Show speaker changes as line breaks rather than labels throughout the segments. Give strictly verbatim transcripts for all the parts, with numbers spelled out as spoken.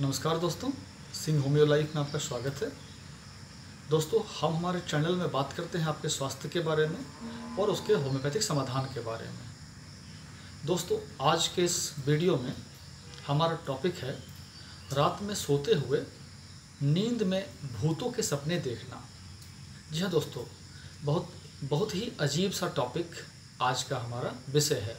नमस्कार दोस्तों, Singh homeo life में आपका स्वागत है। दोस्तों, हम हमारे चैनल में बात करते हैं आपके स्वास्थ्य के बारे में और उसके होम्योपैथिक समाधान के बारे में। दोस्तों, आज के इस वीडियो में हमारा टॉपिक है रात में सोते हुए नींद में भूतों के सपने देखना। जी हाँ दोस्तों, बहुत बहुत ही अजीब सा टॉपिक आज का हमारा विषय है।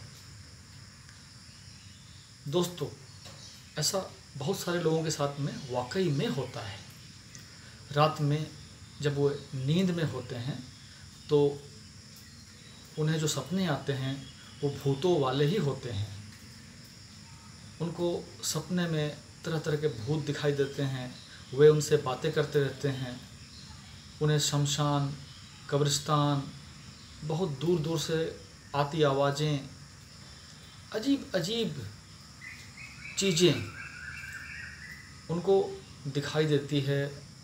दोस्तों, ऐसा बहुत सारे लोगों के साथ में वाकई में होता है। रात में जब वो नींद में होते हैं तो उन्हें जो सपने आते हैं वो भूतों वाले ही होते हैं। उनको सपने में तरह तरह के भूत दिखाई देते हैं, वे उनसे बातें करते रहते हैं। उन्हें शमशान, कब्रिस्तान, बहुत दूर दूर से आती आवाज़ें, अजीब अजीब चीज़ें उनको दिखाई देती है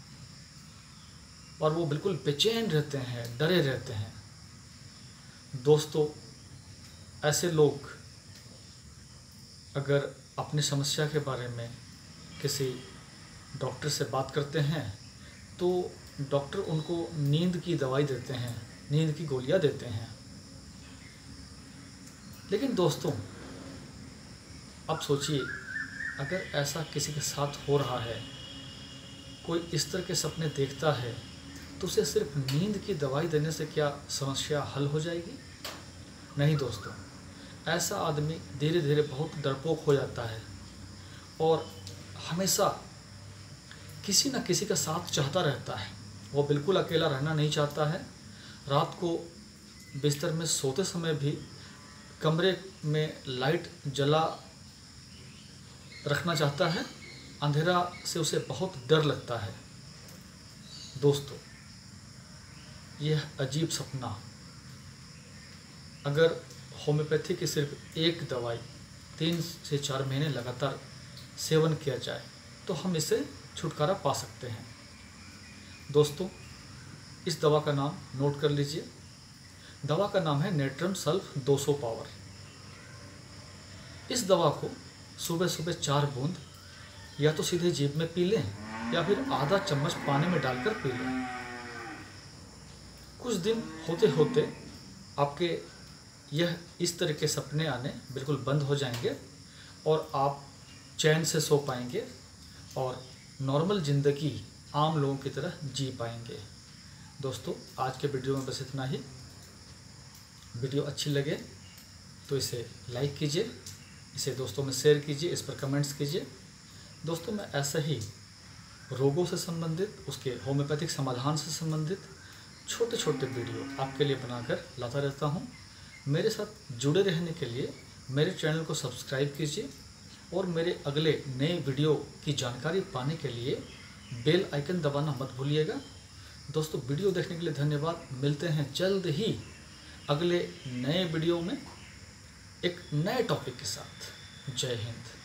और वो बिल्कुल बेचैन रहते हैं, डरे रहते हैं। दोस्तों, ऐसे लोग अगर अपनी समस्या के बारे में किसी डॉक्टर से बात करते हैं तो डॉक्टर उनको नींद की दवाई देते हैं, नींद की गोलियां देते हैं। लेकिन दोस्तों, अब सोचिए, अगर ऐसा किसी के साथ हो रहा है, कोई इस तरह के सपने देखता है, तो उसे सिर्फ नींद की दवाई देने से क्या समस्या हल हो जाएगी? नहीं दोस्तों, ऐसा आदमी धीरे धीरे बहुत डरपोक हो जाता है और हमेशा किसी न किसी का साथ चाहता रहता है। वो बिल्कुल अकेला रहना नहीं चाहता है। रात को बिस्तर में सोते समय भी कमरे में लाइट जला रखना चाहता है। अंधेरा से उसे बहुत डर लगता है। दोस्तों, यह अजीब सपना अगर होम्योपैथी की सिर्फ एक दवाई तीन से चार महीने लगातार सेवन किया जाए तो हम इससे छुटकारा पा सकते हैं। दोस्तों, इस दवा का नाम नोट कर लीजिए। दवा का नाम है नेट्रम सल्फ दो सौ पावर। इस दवा को सुबह सुबह चार बूंद या तो सीधे जीभ में पी लें या फिर आधा चम्मच पानी में डालकर पी लें। कुछ दिन होते होते आपके यह इस तरह के सपने आने बिल्कुल बंद हो जाएंगे और आप चैन से सो पाएंगे और नॉर्मल ज़िंदगी आम लोगों की तरह जी पाएंगे। दोस्तों, आज के वीडियो में बस इतना ही। वीडियो अच्छी लगे तो इसे लाइक कीजिए, इसे दोस्तों में शेयर कीजिए, इस पर कमेंट्स कीजिए। दोस्तों, मैं ऐसा ही रोगों से संबंधित, उसके होम्योपैथिक समाधान से संबंधित छोटे छोटे वीडियो आपके लिए बनाकर लाता रहता हूं। मेरे साथ जुड़े रहने के लिए मेरे चैनल को सब्सक्राइब कीजिए और मेरे अगले नए वीडियो की जानकारी पाने के लिए बेल आइकन दबाना मत भूलिएगा। दोस्तों, वीडियो देखने के लिए धन्यवाद। मिलते हैं जल्द ही अगले नए वीडियो में एक नए टॉपिक के साथ। जय हिंद।